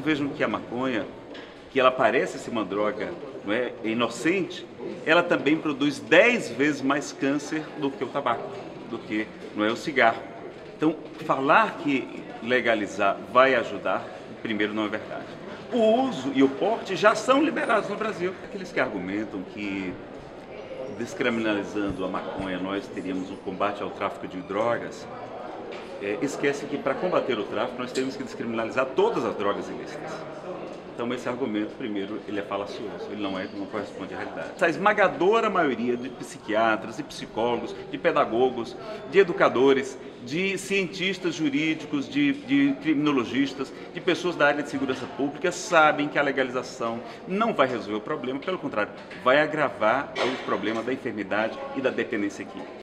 Vejam que a maconha, que ela parece ser uma droga, não é, inocente, ela também produz 10 vezes mais câncer do que o tabaco, do que, não é, o cigarro. Então, falar que legalizar vai ajudar, primeiro, não é verdade. O uso e o porte já são liberados no Brasil. Aqueles que argumentam que descriminalizando a maconha nós teríamos um combate ao tráfico de drogas, esquece que para combater o tráfico nós temos que descriminalizar todas as drogas ilícitas. Então esse argumento, primeiro, ele é falacioso, ele não corresponde à realidade. A esmagadora maioria de psiquiatras, de psicólogos, de pedagogos, de educadores, de cientistas jurídicos, de criminologistas, de pessoas da área de segurança pública sabem que a legalização não vai resolver o problema, pelo contrário, vai agravar o problema da enfermidade e da dependência química.